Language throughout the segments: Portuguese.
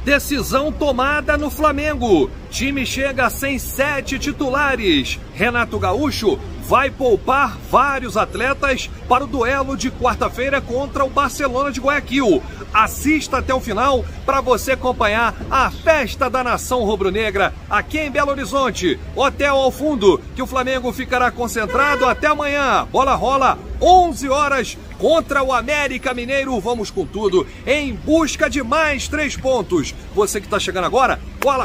Decisão tomada no Flamengo. Time chega sem 7 titulares. Renato Gaúcho vai poupar vários atletas para o duelo de quarta-feira contra o Barcelona de Guayaquil. Assista até o final para você acompanhar a festa da nação rubro-negra aqui em Belo Horizonte. Hotel ao fundo, que o Flamengo ficará concentrado até amanhã. Bola rola, 11 horas contra o América Mineiro. Vamos com tudo em busca de mais 3 pontos. Você que está chegando agora,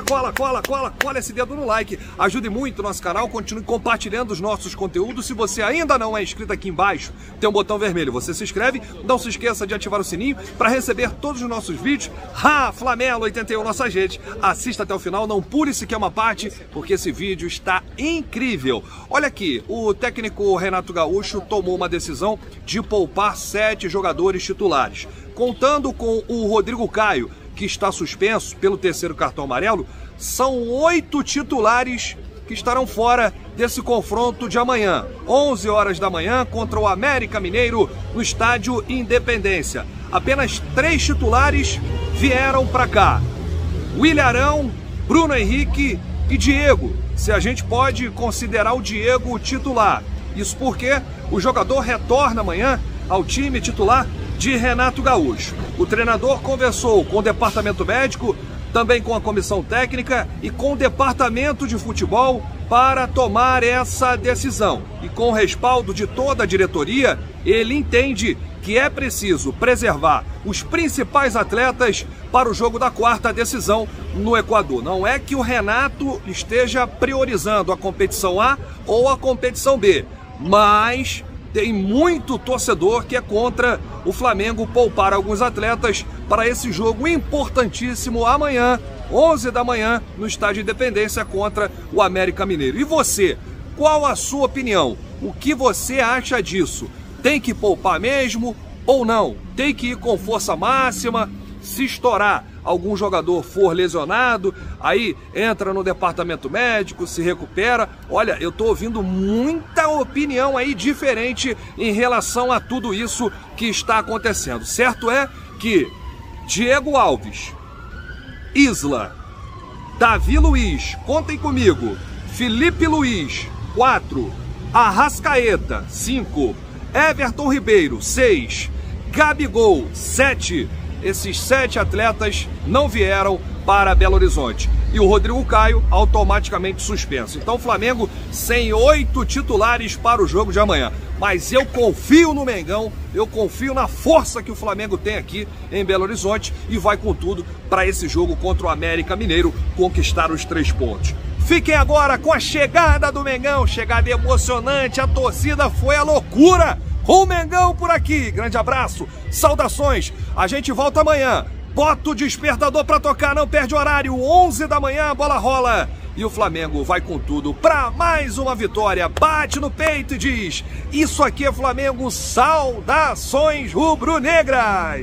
cola esse dedo no like. Ajude muito o nosso canal, continue compartilhando os nossos conteúdos. Se você ainda não é inscrito, aqui embaixo tem um botão vermelho. Você se inscreve, não se esqueça de ativar o sininho para receber todos os nossos vídeos. Flamelo 81, nossa gente. Assista até o final, não pule sequer uma parte, porque esse vídeo está incrível. Olha aqui, o técnico Renato Gaúcho tomou uma decisão de poupar 7 jogadores titulares. Contando com o Rodrigo Caio, que está suspenso pelo 3º cartão amarelo, são 8 titulares que estarão fora desse confronto de amanhã, 11 horas da manhã, contra o América Mineiro, no estádio Independência. Apenas 3 titulares vieram para cá: Willian, Bruno Henrique e Diego, se a gente pode considerar o Diego titular. Isso porque o jogador retorna amanhã ao time titular de Renato Gaúcho. O treinador conversou com o departamento médico, também com a comissão técnica e com o departamento de futebol para tomar essa decisão. E com o respaldo de toda a diretoria, ele entende que é preciso preservar os principais atletas para o jogo da quarta decisão no Equador. Não é que o Renato esteja priorizando a competição A ou a competição B, mas tem muito torcedor que é contra o Flamengo poupar alguns atletas para esse jogo importantíssimo amanhã, 11 da manhã, no estádio Independência contra o América Mineiro. E você, qual a sua opinião? O que você acha disso? Tem que poupar mesmo ou não? Tem que ir com força máxima? Se estourar algum jogador for lesionado, aí entra no departamento médico, se recupera. Olha, eu tô ouvindo muita opinião aí diferente em relação a tudo isso que está acontecendo. Certo é que Diego Alves, Isla, Davi Luiz, contem comigo, Felipe Luiz, 4, Arrascaeta, 5, Everton Ribeiro, 6, Gabigol, 7, esses 7 atletas não vieram para Belo Horizonte. E o Rodrigo Caio automaticamente suspenso. Então o Flamengo sem 8 titulares para o jogo de amanhã. Mas eu confio no Mengão, eu confio na força que o Flamengo tem aqui em Belo Horizonte e vai com tudo para esse jogo contra o América Mineiro conquistar os 3 pontos. Fiquem agora com a chegada do Mengão, chegada emocionante, a torcida foi a loucura. O Mengão por aqui, grande abraço, saudações, a gente volta amanhã, bota o despertador pra tocar, não perde horário, 11 da manhã, bola rola, e o Flamengo vai com tudo pra mais uma vitória, bate no peito e diz, isso aqui é Flamengo, saudações rubro-negras!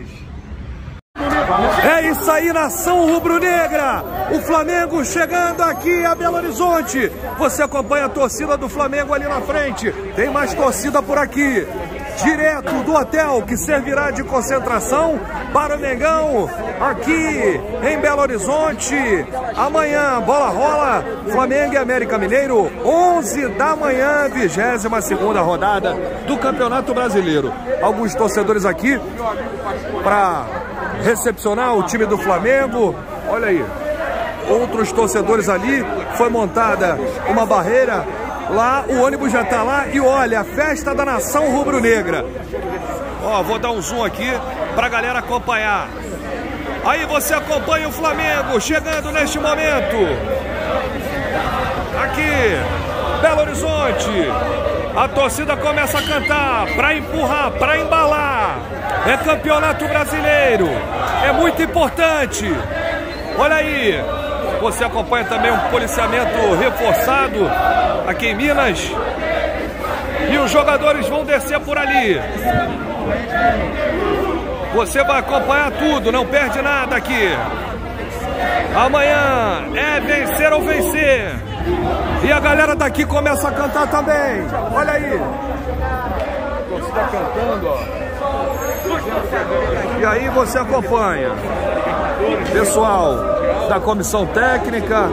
É isso aí, nação rubro-negra! O Flamengo chegando aqui a Belo Horizonte. Você acompanha a torcida do Flamengo ali na frente. Tem mais torcida por aqui. Direto do hotel que servirá de concentração para o Mengão aqui em Belo Horizonte. Amanhã, bola rola, Flamengo e América Mineiro, 11 da manhã, 22ª rodada do Campeonato Brasileiro. Alguns torcedores aqui para recepcionar o time do Flamengo. Olha aí, outros torcedores ali, foi montada uma barreira. Lá, o ônibus já tá lá e olha, a festa da nação rubro-negra. Ó, vou dar um zoom aqui pra galera acompanhar. Aí você acompanha o Flamengo chegando neste momento. Aqui, Belo Horizonte. A torcida começa a cantar pra empurrar, pra embalar. É Campeonato Brasileiro. É muito importante. Olha aí. Você acompanha também um policiamento reforçado aqui em Minas. E os jogadores vão descer por ali. Você vai acompanhar tudo, não perde nada aqui. Amanhã é vencer ou vencer. E a galera daqui começa a cantar também. Olha aí. Você está cantando, ó. E aí você acompanha. pessoal da comissão técnica.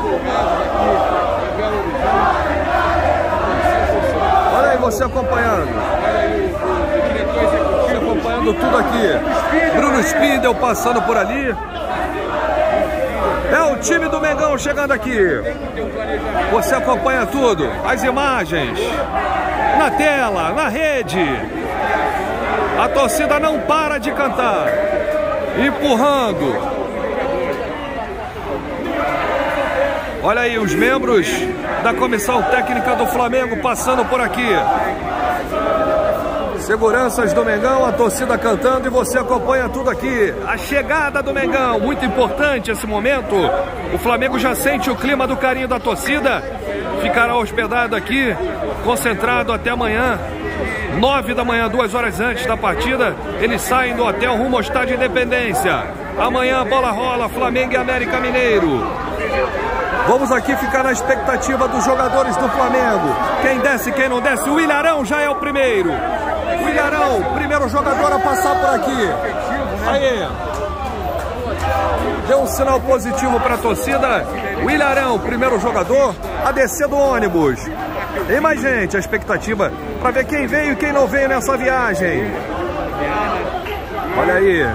Olha aí você acompanhando. Você acompanhando tudo aqui. Bruno Spindel passando por ali. É o time do Mengão chegando aqui. Você acompanha tudo. As imagens na tela, na rede. A torcida não para de cantar. Empurrando. Olha aí os membros da comissão técnica do Flamengo passando por aqui. Seguranças do Mengão, a torcida cantando e você acompanha tudo aqui. A chegada do Mengão, muito importante esse momento. O Flamengo já sente o clima do carinho da torcida. Ficará hospedado aqui, concentrado até amanhã. 9 da manhã, 2 horas antes da partida, eles saem do hotel rumo ao Estádio Independência. Amanhã a bola rola, Flamengo e América Mineiro. Vamos aqui ficar na expectativa dos jogadores do Flamengo. Quem desce, quem não desce. O Ilharão já é o primeiro. O Ilharão, primeiro jogador a passar por aqui. Aí. Deu um sinal positivo para a torcida. O Ilharão, primeiro jogador a descer do ônibus. Tem mais gente, a expectativa para ver quem veio e quem não veio nessa viagem. Olha aí.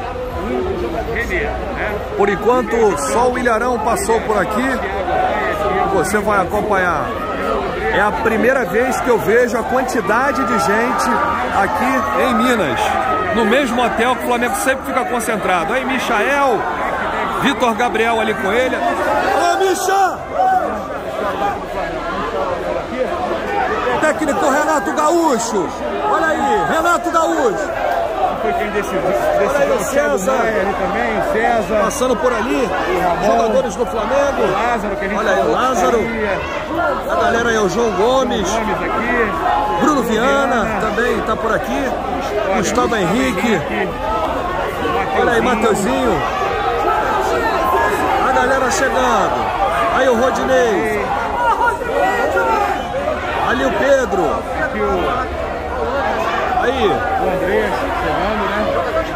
Por enquanto, só o Ilharão passou por aqui. Você vai acompanhar. É a primeira vez que eu vejo a quantidade de gente aqui em Minas. No mesmo hotel que o Flamengo sempre fica concentrado. Aí, Michael, Vitor Gabriel ali com ele. Ô, Micha! Técnico Renato Gaúcho. Olha aí, Renato Gaúcho. Foi quem decidiu o César ali também, o César. Passando por ali, jogadores do Flamengo. O Lázaro, que a gente olha aí, o Lázaro. A galera aí, o João Gomes. Aqui. Bruno Viana também está por aqui. Gustavo Henrique. Olha aí, Mateuzinho. A galera chegando. Aí o Rodinei. Ali o Pedro. Aqui o... Aí. O André chegando, né?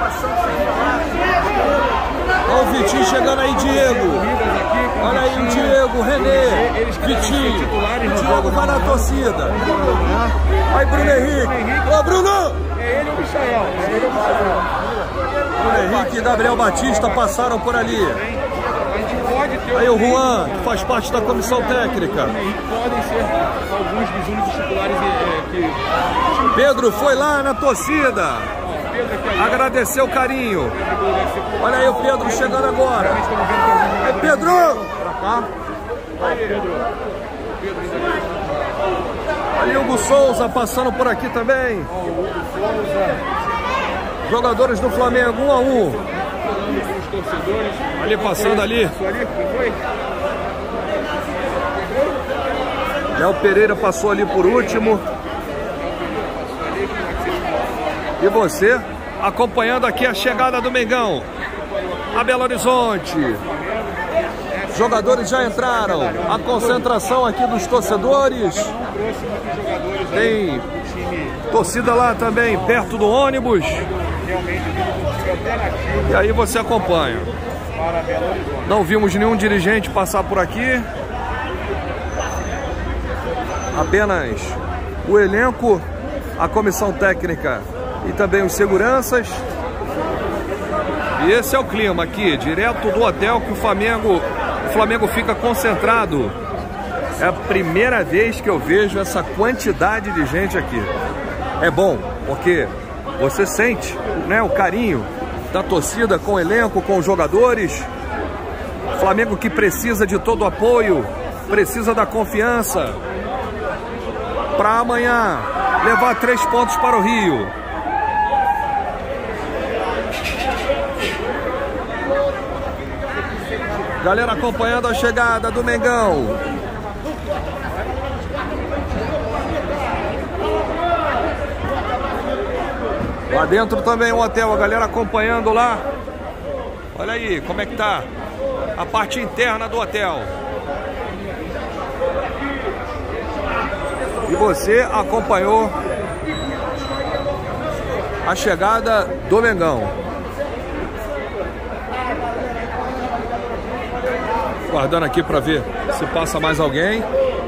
Olha o Vitinho chegando aí, Diego. Olha aí o Diego, o René, Vitinho. O Diego vai na torcida. Aí Bruno Henrique. Ô, Bruno! É ele o Michael. É ele o Michael. Bruno Henrique e Gabriel Batista passaram por ali. Aí o Juan, que faz parte da comissão técnica. Podem ser alguns dos únicos titulares que... Pedro foi lá na torcida. Agradeceu o carinho. Olha aí o Pedro chegando agora. É Pedro! Ali o Hugo Souza passando por aqui também. Jogadores do Flamengo, 1 a 1. Ali passando ali. Léo Pereira passou ali por último. E você acompanhando aqui a chegada do Mengão a Belo Horizonte. Jogadores já entraram. A concentração aqui dos torcedores. Tem torcida lá também, perto do ônibus. E aí você acompanha. Não vimos nenhum dirigente passar por aqui. Apenas o elenco, a comissão técnica e também os seguranças. E esse é o clima aqui, direto do hotel que o Flamengo fica concentrado. É a primeira vez que eu vejo essa quantidade de gente aqui. É bom, porque você sente, né, o carinho da torcida com o elenco, com os jogadores. Flamengo que precisa de todo o apoio, precisa da confiança para amanhã levar 3 pontos para o Rio. Galera acompanhando a chegada do Mengão. Lá dentro também o hotel, a galera acompanhando lá. Olha aí como é que tá a parte interna do hotel. E você acompanhou a chegada do Mengão. Guardando aqui para ver se passa mais alguém.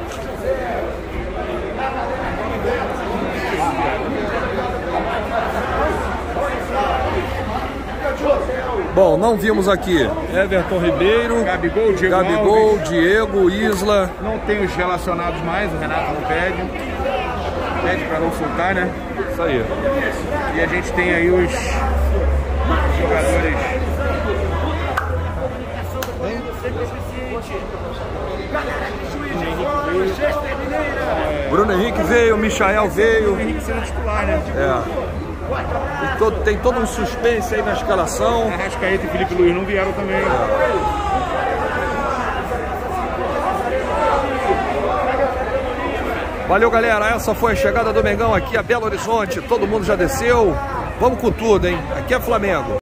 Bom, não vimos aqui Everton Ribeiro, Gabigol, Diego, Isla. Não tem os relacionados mais, o Renato não pede para não soltar, né? Isso aí. E a gente tem aí os jogadores. Bruno Henrique veio, Michael veio. Bruno Henrique sendo titular, né? E tem todo um suspense aí na escalação. Arrascaeta e Felipe Luiz não vieram também. Valeu, galera. Essa foi a chegada do Mengão aqui a Belo Horizonte. Todo mundo já desceu. Vamos com tudo, hein? Aqui é Flamengo.